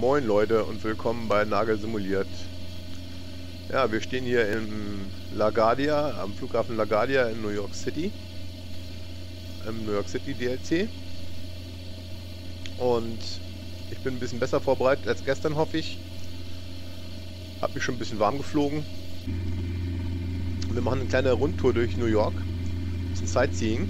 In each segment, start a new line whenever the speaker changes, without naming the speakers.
Moin Leute und willkommen bei Nagel simuliert. Ja, wir stehen hier im LaGuardia, am Flughafen LaGuardia in New York City. Im New York City DLC. Und ich bin ein bisschen besser vorbereitet als gestern, hoffe ich. Hab mich schon ein bisschen warm geflogen. Wir machen eine kleine Rundtour durch New York. Ein bisschen Sightseeing.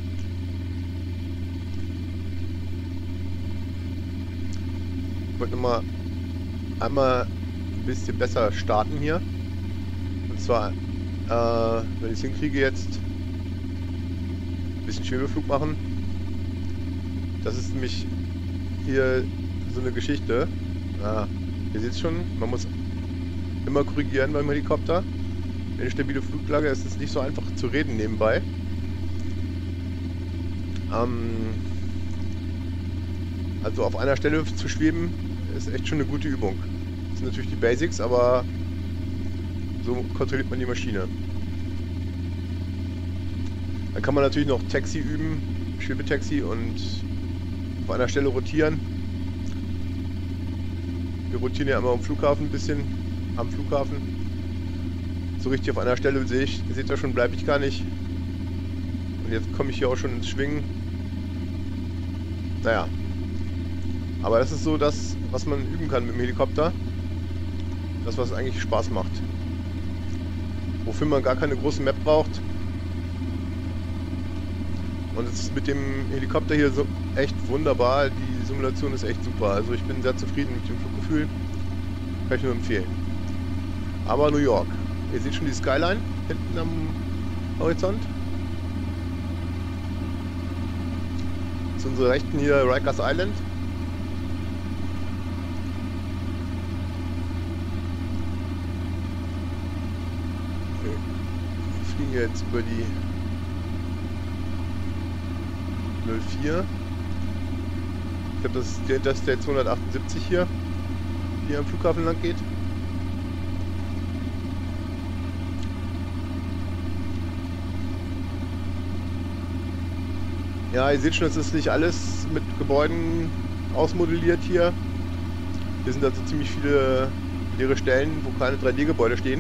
Ich wollte nochmal einmal ein bisschen besser starten hier. Und zwar, wenn ich es hinkriege jetzt, ein bisschen Schwebeflug machen. Das ist nämlich hier so eine Geschichte. Ihr seht es schon, man muss immer korrigieren beim Helikopter. Eine stabile Fluglage ist es nicht so einfach zu reden nebenbei. Also auf einer Stelle zu schweben ist echt schon eine gute Übung. Das sind natürlich die Basics, aber so kontrolliert man die Maschine. Dann kann man natürlich noch Taxi üben, Schwebetaxi und auf einer Stelle rotieren. Wir rotieren ja immer am Flughafen ein bisschen, am Flughafen. So richtig auf einer Stelle seht ihr schon, bleibe ich gar nicht. Und jetzt komme ich hier auch schon ins Schwingen. Naja. Aber das ist so das, was man üben kann mit dem Helikopter. Das, was eigentlich Spaß macht. Wofür man gar keine große Map braucht. Und es ist mit dem Helikopter hier so echt wunderbar. Die Simulation ist echt super. Also ich bin sehr zufrieden mit dem Fluggefühl. Kann ich nur empfehlen. Aber New York. Ihr seht schon die Skyline hinten am Horizont. Zu unserer Rechten hier Rikers Island. Wir fliegen jetzt über die 04. Ich glaube, das ist der 278 hier, die am Flughafen lang geht. Ja, ihr seht schon, es ist nicht alles mit Gebäuden ausmodelliert hier. Hier sind also ziemlich viele leere Stellen, wo keine 3D-Gebäude stehen.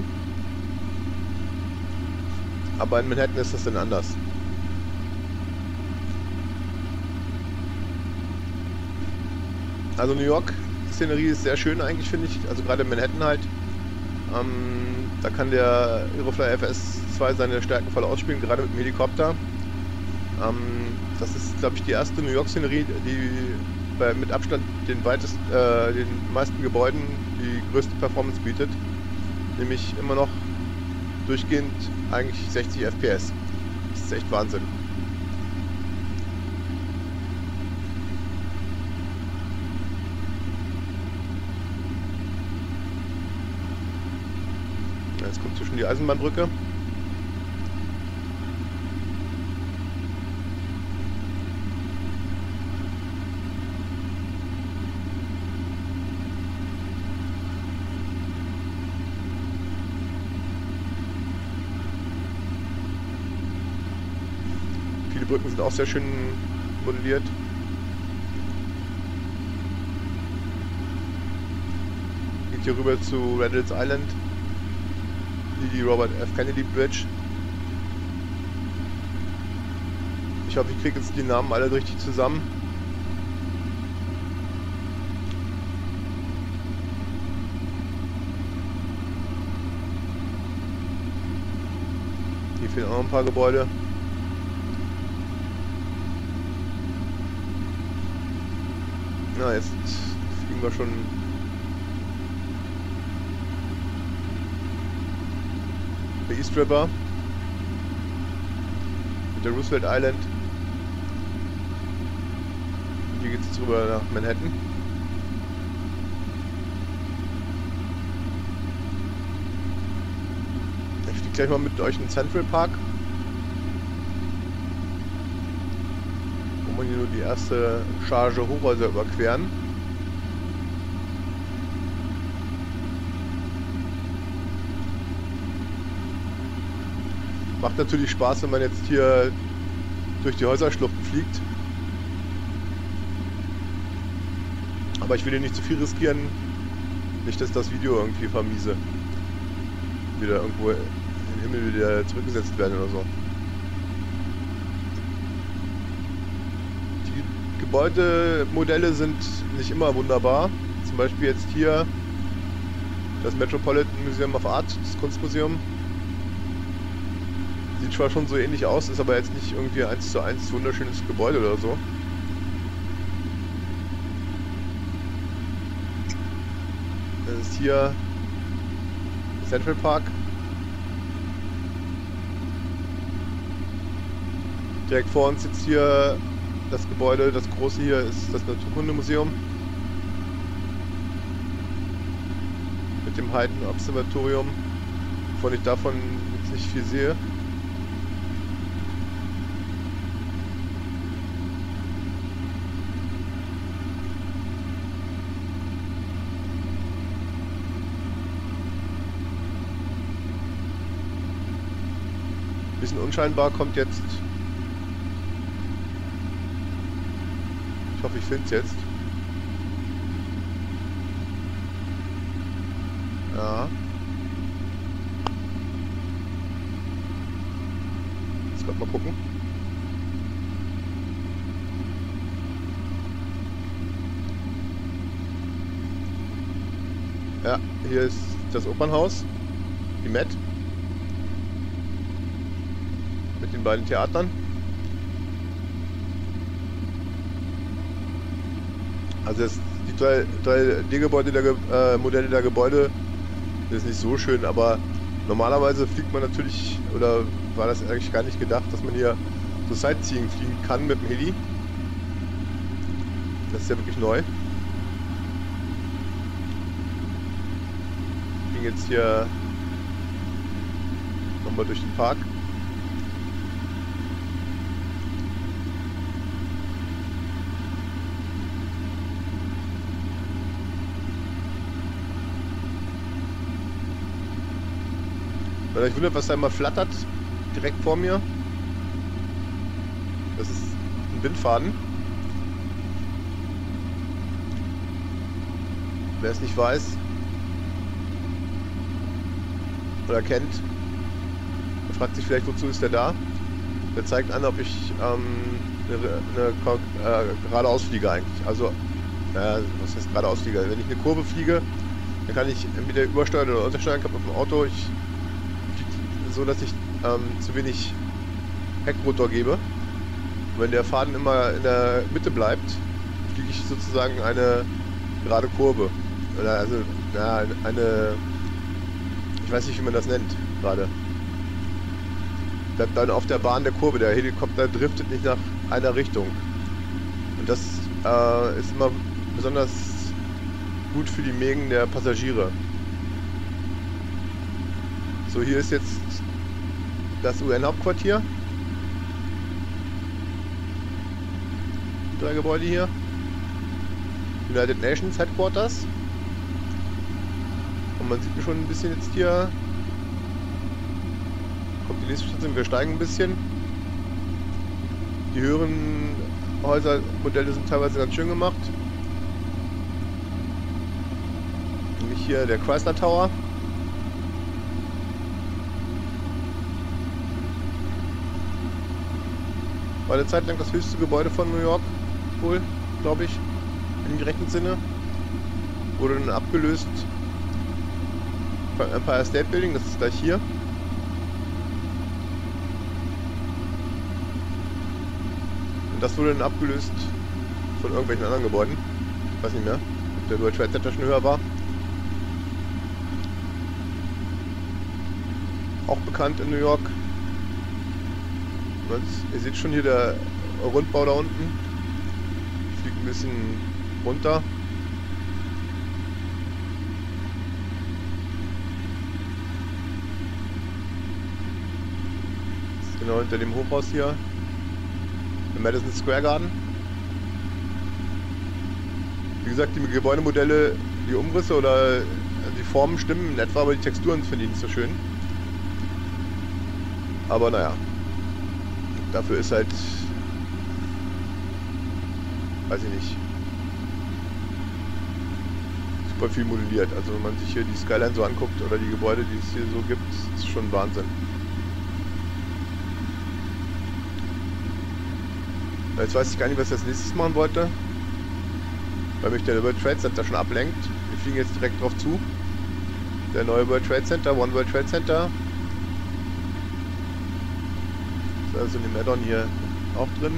Aber in Manhattan ist das dann anders. Also New York-Szenerie ist sehr schön eigentlich, finde ich. Also gerade in Manhattan halt. Da kann der Aerofly FS2 seine Stärken voll ausspielen, gerade mit dem Helikopter. Das ist, glaube ich, die erste New York-Szenerie, die mit Abstand den meisten Gebäuden die größte Performance bietet. Nämlich immer noch durchgehend eigentlich 60 FPS. Das ist echt Wahnsinn. Jetzt kommt zwischen die Eisenbahnbrücke. Viele Brücken sind auch sehr schön modelliert. Geht hier rüber zu Randall's Island. Die Robert F. Kennedy Bridge. Ich hoffe, ich kriege jetzt die Namen alle richtig zusammen. Hier fehlen auch noch ein paar Gebäude. Na, jetzt fliegen wir schon der East River mit der Roosevelt Island. Und hier geht es jetzt rüber nach Manhattan. Ich fliege gleich mal mit euch in den Central Park, wo man hier nur die erste Charge Hochhäuser überqueren. Macht natürlich Spaß, wenn man jetzt hier durch die Häuserschluchten fliegt. Aber ich will hier nicht zu viel riskieren. Nicht, dass das Video irgendwie vermiese. Wieder irgendwo in den Himmel wieder zurückgesetzt werden oder so. Die Gebäudemodelle sind nicht immer wunderbar. Zum Beispiel jetzt hier das Metropolitan Museum of Art, das Kunstmuseum. Sieht zwar schon so ähnlich aus, ist aber jetzt nicht irgendwie 1:1 wunderschönes Gebäude oder so. Das ist hier Central Park. Direkt vor uns jetzt hier das Gebäude, das große hier ist das Naturkundemuseum. Mit dem Haydn-Observatorium, wovon ich davon jetzt nicht viel sehe. Bisschen unscheinbar kommt jetzt. Ich hoffe, ich finde es jetzt. Ja. Jetzt gerade mal gucken. Ja, hier ist das Opernhaus. Die Met. Mit den beiden Theatern. Also die 3D-Gebäude der Modelle der Gebäude ist nicht so schön, aber normalerweise fliegt man natürlich, oder war das eigentlich gar nicht gedacht, dass man hier so Sightseeing fliegen kann mit dem Heli. Das ist ja wirklich neu. Wir gehen jetzt hier nochmal durch den Park. Wenn euch wundert, was da immer flattert, direkt vor mir, das ist ein Windfaden. Wer es nicht weiß oder kennt, der fragt sich vielleicht, wozu ist der da? Der zeigt an, ob ich geradeaus fliege eigentlich. Also, was heißt geradeaus fliege? Wenn ich eine Kurve fliege, dann kann ich entweder übersteuern oder untersteuern. Ich habe auf dem Auto, ich so, dass ich zu wenig Heckrotor gebe. Und wenn der Faden immer in der Mitte bleibt, fliege ich sozusagen eine gerade Kurve. Oder also eine, ich weiß nicht, wie man das nennt gerade. Bleibt dann auf der Bahn der Kurve. Der Helikopter driftet nicht nach einer Richtung. Und das ist immer besonders gut für die Mägen der Passagiere. So, hier ist jetzt das UN-Hauptquartier. Die 3 Gebäude hier. United Nations Headquarters. Und man sieht schon ein bisschen jetzt hier. Kommt die nächste Station, wir steigen ein bisschen. Die höheren Häusermodelle sind teilweise ganz schön gemacht. Nämlich hier der Chrysler Tower. War eine Zeit lang das höchste Gebäude von New York, wohl, glaube ich, im direkten Sinne. Wurde dann abgelöst beim Empire State Building, das ist gleich hier. Und das wurde dann abgelöst von irgendwelchen anderen Gebäuden. Ich weiß nicht mehr, ob der World Trade Center schon höher war. Auch bekannt in New York. Ihr seht schon hier der Rundbau da unten. Fliegt ein bisschen runter. Das ist genau hinter dem Hochhaus hier. Der Madison Square Garden. Wie gesagt, die Gebäudemodelle, die Umrisse oder die Formen stimmen in etwa, aber die Texturen finde ich nicht so schön. Aber naja. Dafür ist halt, weiß ich nicht, super viel modelliert. Also wenn man sich hier die Skyline so anguckt oder die Gebäude, die es hier so gibt, ist schon Wahnsinn. Jetzt weiß ich gar nicht, was ich als nächstes machen wollte, weil mich der World Trade Center schon ablenkt. Wir fliegen jetzt direkt drauf zu. Der neue World Trade Center, One World Trade Center. Ist also in dem Add-on hier auch drin.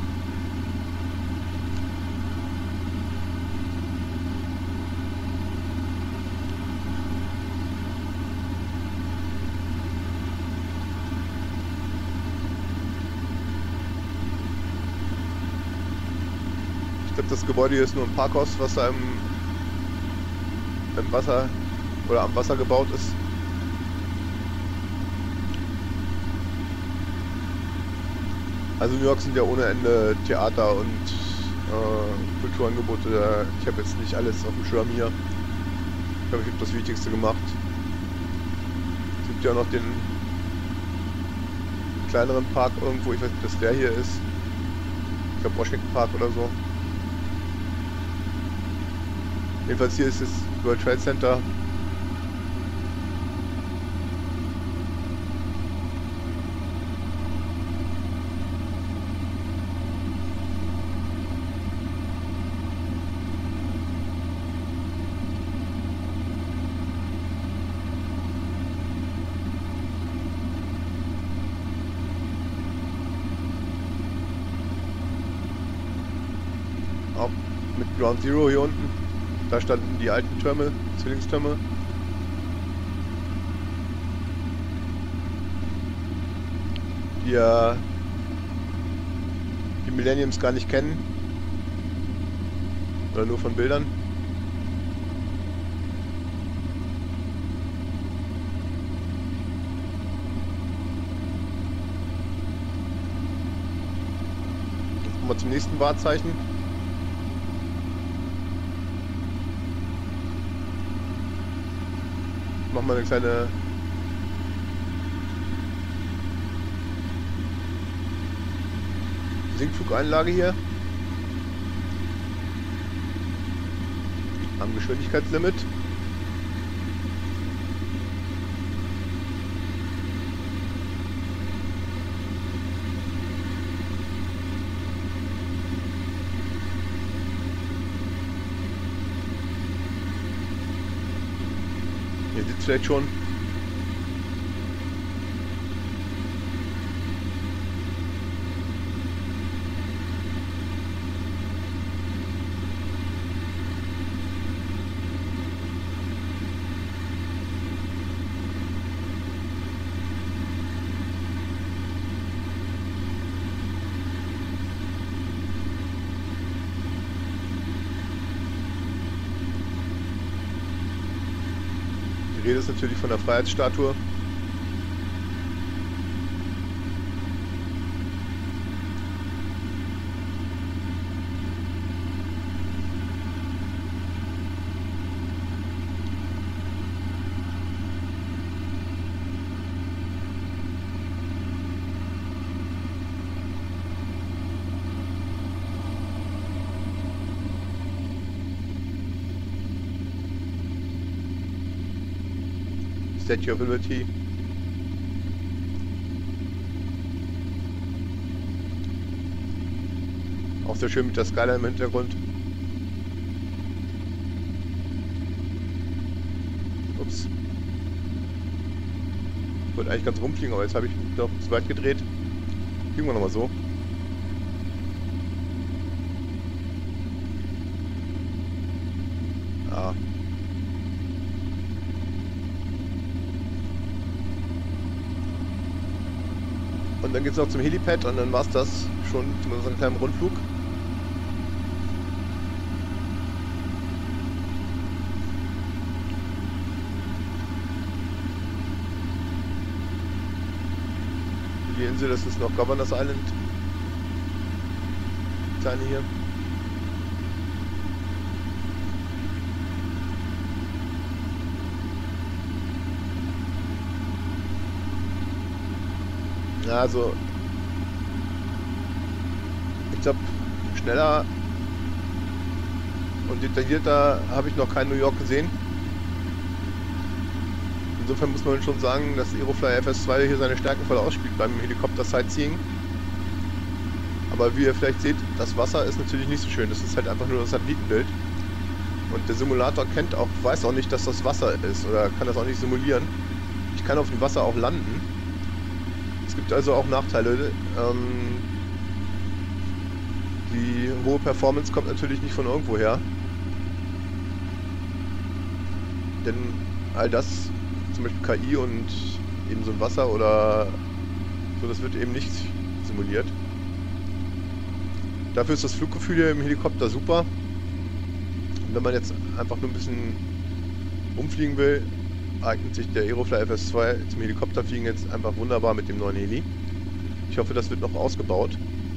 Ich glaube, das Gebäude hier ist nur ein Parkhaus, was da im Wasser oder am Wasser gebaut ist. Also New York sind ja ohne Ende Theater und Kulturangebote. Ich habe jetzt nicht alles auf dem Schirm hier. Ich glaube, ich habe das Wichtigste gemacht. Es gibt ja noch den kleineren Park irgendwo. Ich weiß nicht, ob das der hier ist. Ich glaube Washington Park oder so. Jedenfalls hier ist das World Trade Center. Auch mit Ground Zero hier unten. Da standen die alten Türme, Zwillingstürme. Die ja die Millenniums gar nicht kennen. Oder nur von Bildern. Jetzt kommen wir zum nächsten Wahrzeichen. Machen wir eine kleine Sinkflugeinlage hier am Geschwindigkeitslimit. Ihr seht es vielleicht schon. Die Rede ist natürlich von der Freiheitsstatue. Statue of Liberty. Auch sehr schön mit der Skyline im Hintergrund. Ups. Ich wollte eigentlich ganz rumfliegen, aber jetzt habe ich mich doch zu weit gedreht. Fliegen wir nochmal so. Ah. Und dann geht es noch zum Helipad und dann war es das schon zu unserem kleinen Rundflug. Die Insel, das ist noch Governors Island. Die kleine hier. Ja, also ich glaube schneller Und detaillierter habe ich noch kein New York gesehen. Insofern muss man schon sagen, dass Aeroflyer FS2 hier seine Stärken voll ausspielt beim Helikopter-Sightseeing. Aber wie ihr vielleicht seht, das Wasser ist natürlich nicht so schön. Das ist halt einfach nur das Satellitenbild. Und der Simulator weiß auch nicht, dass das Wasser ist oder kann das auch nicht simulieren. Ich kann auf dem Wasser auch landen. Es gibt also auch Nachteile. Die hohe Performance kommt natürlich nicht von irgendwo her. Denn all das, zum Beispiel KI und eben so ein Wasser oder so, das wird eben nicht simuliert. Dafür ist das Fluggefühl hier im Helikopter super. Und wenn man jetzt einfach nur ein bisschen umfliegen will, eignet sich der Aeroflyer FS2 zum Helikopterfliegen jetzt einfach wunderbar mit dem neuen Heli. Ich hoffe, das wird noch ausgebaut.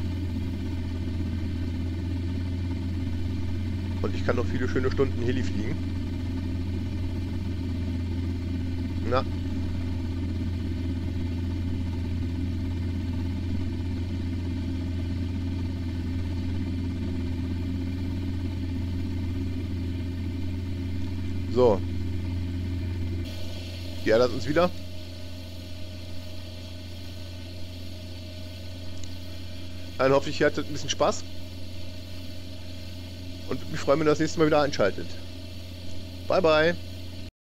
Und ich kann noch viele schöne Stunden Heli fliegen. Na. So. Die ärgert uns wieder. Dann hoffe ich, ihr hattet ein bisschen Spaß. Und würde mich freuen, wenn ihr das nächste Mal wieder einschaltet. Bye, bye.